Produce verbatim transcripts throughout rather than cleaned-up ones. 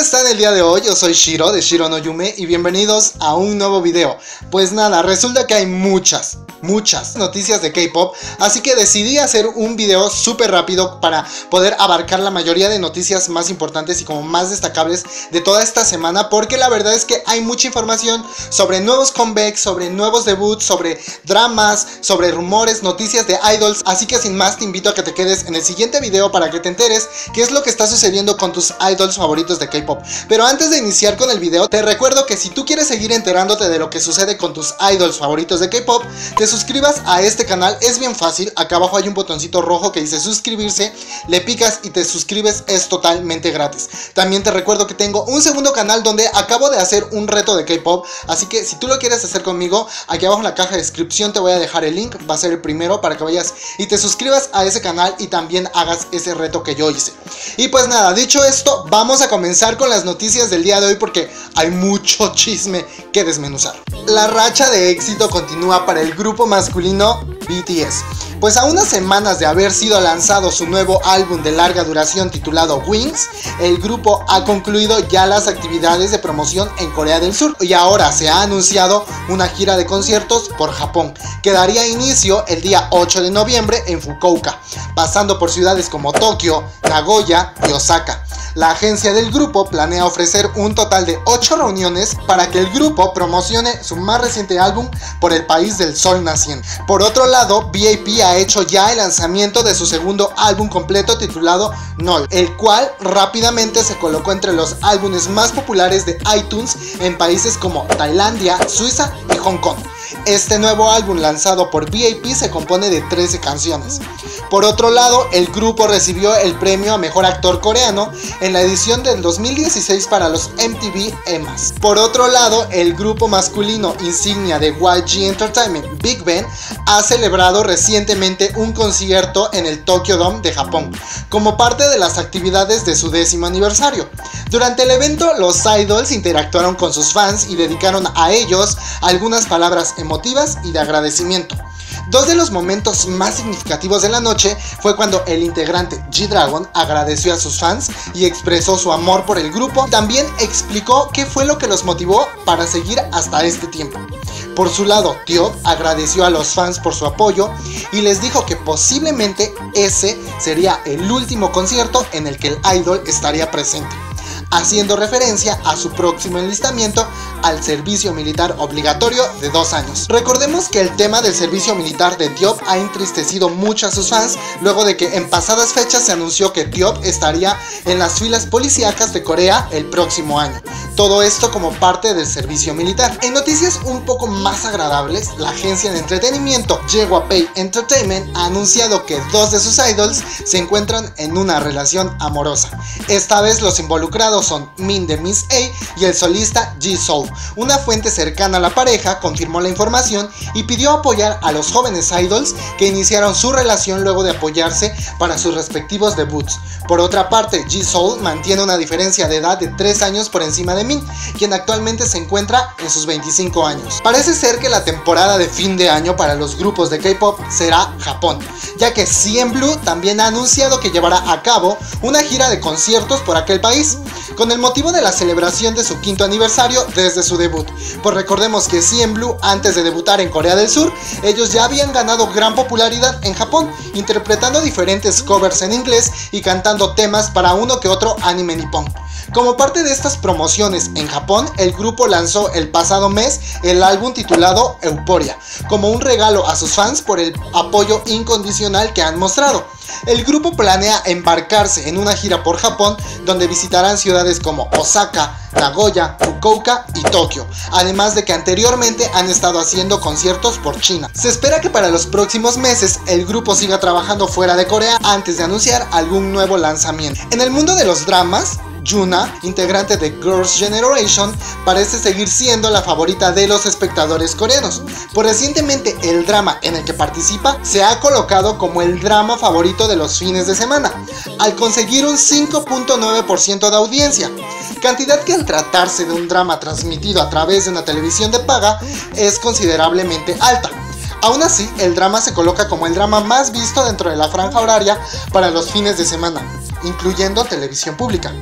están el día de hoy? Yo soy Shiro de Shiro no Yume y bienvenidos a un nuevo video. Pues nada, resulta que hay muchas, muchas noticias de K-pop, así que decidí hacer un video súper rápido para poder abarcar la mayoría de noticias más importantes y como más destacables de toda esta semana, porque la verdad es que hay mucha información sobre nuevos comebacks, sobre nuevos debuts, sobre dramas, sobre rumores, noticias de idols, así que sin más te invito a que te quedes en el siguiente video para que te enteres qué es lo que está sucediendo con tus idols favoritos de K-pop. Pero antes de iniciar con el video, te recuerdo que si tú quieres seguir enterándote de lo que sucede con tus idols favoritos de K-pop, te suscribas a este canal. Es bien fácil, acá abajo hay un botoncito rojo que dice suscribirse, le picas y te suscribes, es totalmente gratis. También te recuerdo que tengo un segundo canal donde acabo de hacer un reto de K-pop, así que si tú lo quieres hacer conmigo, aquí abajo en la caja de descripción te voy a dejar el link, va a ser el primero para que vayas y te suscribas a ese canal y también hagas ese reto que yo hice. Y pues nada, dicho esto, vamos a comenzar con las noticias del día de hoy porque hay mucho chisme que desmenuzar. La racha de éxito continúa para el grupo masculino B T S, pues a unas semanas de haber sido lanzado su nuevo álbum de larga duración titulado Wings, el grupo ha concluido ya las actividades de promoción en Corea del Sur y ahora se ha anunciado una gira de conciertos por Japón que daría inicio el día ocho de noviembre en Fukuoka, pasando por ciudades como Tokio, Nagoya y Osaka. La agencia del grupo planea ofrecer un total de ocho reuniones para que el grupo promocione su más reciente álbum por el país del sol naciente. Por otro lado, V I P ha hecho ya el lanzamiento de su segundo álbum completo titulado Null, el cual rápidamente se colocó entre los álbumes más populares de iTunes en países como Tailandia, Suiza y Hong Kong. Este nuevo álbum lanzado por V I P se compone de trece canciones. Por otro lado, el grupo recibió el premio a Mejor Actor Coreano en la edición del dos mil dieciséis para los M T V EMAs. Por otro lado, el grupo masculino insignia de Y G Entertainment, Big Bang, ha celebrado recientemente un concierto en el Tokyo Dome de Japón, como parte de las actividades de su décimo aniversario. Durante el evento, los idols interactuaron con sus fans y dedicaron a ellos algunas palabras emotivas y de agradecimiento. Dos de los momentos más significativos de la noche fue cuando el integrante G-Dragon agradeció a sus fans y expresó su amor por el grupo. También explicó qué fue lo que los motivó para seguir hasta este tiempo. Por su lado, T.I.O.P agradeció a los fans por su apoyo y les dijo que posiblemente ese sería el último concierto en el que el idol estaría presente, haciendo referencia a su próximo enlistamiento al servicio militar obligatorio de dos años. Recordemos que el tema del servicio militar de T.I.O.P ha entristecido mucho a sus fans luego de que en pasadas fechas se anunció que T.I.O.P estaría en las filas policíacas de Corea el próximo año. Todo esto como parte del servicio militar. En noticias un poco más agradables, la agencia de entretenimiento J-Pay Entertainment ha anunciado que dos de sus idols se encuentran en una relación amorosa. Esta vez los involucrados son Min de Miss A y el solista Jisoo. Una fuente cercana a la pareja confirmó la información y pidió apoyar a los jóvenes idols que iniciaron su relación luego de apoyarse para sus respectivos debuts. Por otra parte, Jisoo mantiene una diferencia de edad de tres años por encima de Min, quien actualmente se encuentra en sus veinticinco años. Parece ser que la temporada de fin de año para los grupos de K-pop será Japón, ya que C N Blue también ha anunciado que llevará a cabo una gira de conciertos por aquel país, con el motivo de la celebración de su quinto aniversario desde su debut. Pues recordemos que C N Blue, antes de debutar en Corea del Sur, ellos ya habían ganado gran popularidad en Japón, interpretando diferentes covers en inglés y cantando temas para uno que otro anime nipón. Como parte de estas promociones en Japón, el grupo lanzó el pasado mes el álbum titulado Euphoria, como un regalo a sus fans por el apoyo incondicional que han mostrado. El grupo planea embarcarse en una gira por Japón donde visitarán ciudades como Osaka, Nagoya, Fukuoka y Tokio, además de que anteriormente han estado haciendo conciertos por China. Se espera que para los próximos meses el grupo siga trabajando fuera de Corea antes de anunciar algún nuevo lanzamiento. En el mundo de los dramas, Yuna, integrante de Girls' Generation, parece seguir siendo la favorita de los espectadores coreanos, pues recientemente el drama en el que participa se ha colocado como el drama favorito de los fines de semana, al conseguir un cinco punto nueve por ciento de audiencia, cantidad que al tratarse de un drama transmitido a través de una televisión de paga es considerablemente alta. Aún así, el drama se coloca como el drama más visto dentro de la franja horaria para los fines de semana, incluyendo televisión pública.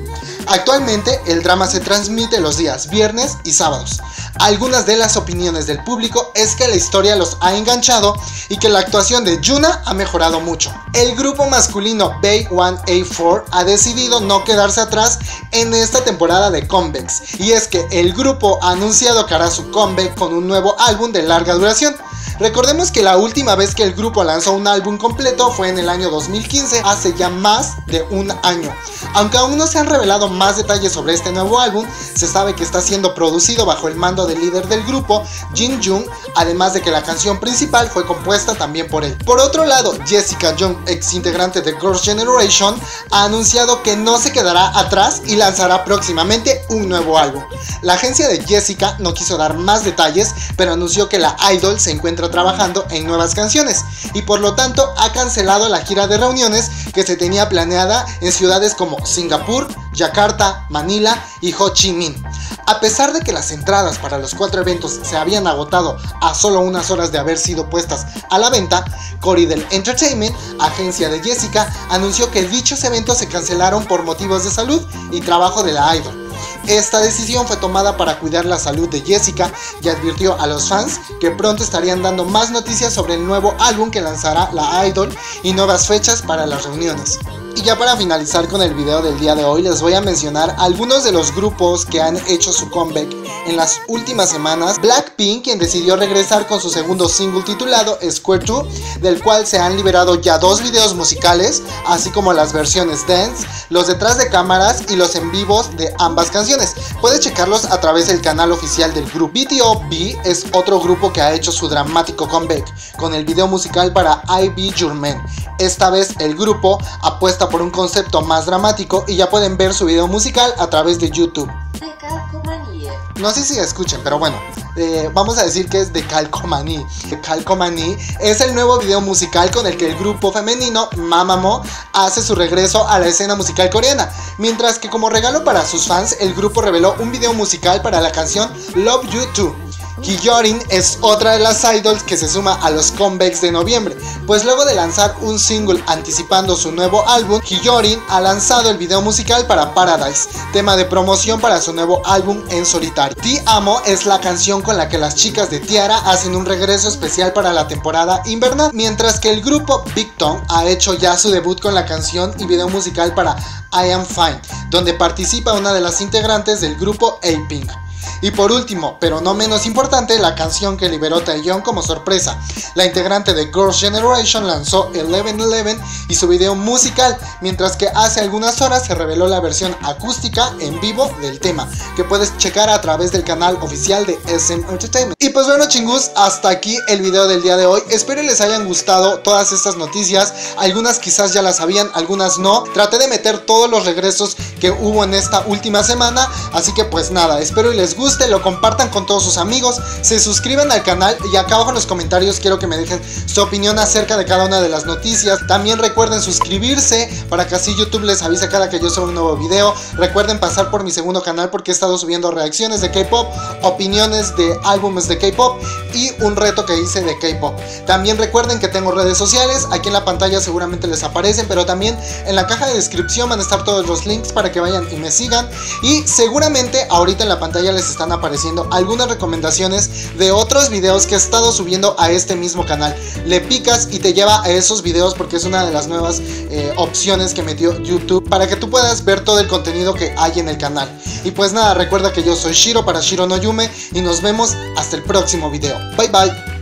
Actualmente el drama se transmite los días viernes y sábados. Algunas de las opiniones del público es que la historia los ha enganchado y que la actuación de Yuna ha mejorado mucho. El grupo masculino Bae one A cuatro ha decidido no quedarse atrás en esta temporada de comebacks, y es que el grupo ha anunciado que hará su comeback con un nuevo álbum de larga duración. Recordemos que la última vez que el grupo lanzó un álbum completo fue en el año dos mil quince, hace ya más de un año. Aunque aún no se han revelado más detalles sobre este nuevo álbum, se sabe que está siendo producido bajo el mando del líder del grupo, Jin Young, además de que la canción principal fue compuesta también por él. Por otro lado, Jessica Jung, ex integrante de Girls' Generation, ha anunciado que no se quedará atrás y lanzará próximamente un nuevo álbum. La agencia de Jessica no quiso dar más detalles, pero anunció que la idol se encuentra trabajando en nuevas canciones y por lo tanto ha cancelado la gira de reuniones que se tenía planeada en ciudades como Singapur, Yakarta, Manila y Ho Chi Minh. A pesar de que las entradas para los cuatro eventos se habían agotado a solo unas horas de haber sido puestas a la venta, Corydell Entertainment, agencia de Jessica, anunció que dichos eventos se cancelaron por motivos de salud y trabajo de la idol. Esta decisión fue tomada para cuidar la salud de Jessica y advirtió a los fans que pronto estarían dando más noticias sobre el nuevo álbum que lanzará la idol y nuevas fechas para las reuniones. Y ya para finalizar con el video del día de hoy, les voy a mencionar algunos de los grupos que han hecho su comeback en las últimas semanas. Blackpink, quien decidió regresar con su segundo single titulado Square dos, del cual se han liberado ya dos videos musicales, así como las versiones dance, los detrás de cámaras y los en vivos de ambas canciones. Puedes checarlos a través del canal oficial del grupo. B T O B es otro grupo que ha hecho su dramático comeback con el video musical para I Be Your Man. Esta vez el grupo apuesta por un concepto más dramático y ya pueden ver su video musical a través de YouTube. De calcomanía. No sé si escuchen, pero bueno, eh, vamos a decir que es de Calcomaní. Calcomaní es el nuevo video musical con el que el grupo femenino Mamamoo hace su regreso a la escena musical coreana, mientras que como regalo para sus fans el grupo reveló un video musical para la canción Love You Too. Hyorin es otra de las idols que se suma a los comebacks de noviembre, pues luego de lanzar un single anticipando su nuevo álbum, Hyorin ha lanzado el video musical para Paradise, tema de promoción para su nuevo álbum en solitario. Te Amo es la canción con la que las chicas de T-ara hacen un regreso especial para la temporada invernal, mientras que el grupo Big Tongue ha hecho ya su debut con la canción y video musical para I Am Fine, donde participa una de las integrantes del grupo A-Pink. Y por último, pero no menos importante, la canción que liberó Taeyeon como sorpresa. La integrante de Girls' Generation lanzó Eleven Eleven y su video musical, mientras que hace algunas horas se reveló la versión acústica en vivo del tema, que puedes checar a través del canal oficial de S M Entertainment. Y pues bueno, chingus, hasta aquí el video del día de hoy. Espero les hayan gustado todas estas noticias. Algunas quizás ya las sabían, algunas no. Traté de meter todos los regresos que hubo en esta última semana, así que pues nada, espero y les guste, lo compartan con todos sus amigos, se suscriban al canal y acá abajo en los comentarios quiero que me dejen su opinión acerca de cada una de las noticias. También recuerden suscribirse para que así YouTube les avise cada que yo suba un nuevo video. Recuerden pasar por mi segundo canal porque he estado subiendo reacciones de K-pop, opiniones de álbumes de K-pop y un reto que hice de K-pop. También recuerden que tengo redes sociales, aquí en la pantalla seguramente les aparecen, pero también en la caja de descripción van a estar todos los links para que vayan y me sigan. Y seguramente ahorita en la pantalla les están apareciendo algunas recomendaciones de otros videos que he estado subiendo a este mismo canal. Le picas y te lleva a esos videos porque es una de las nuevas eh, opciones que metió YouTube para que tú puedas ver todo el contenido que hay en el canal. Y pues nada, recuerda que yo soy Shiro para Shiro no Yume y nos vemos hasta el próximo video. Bye bye.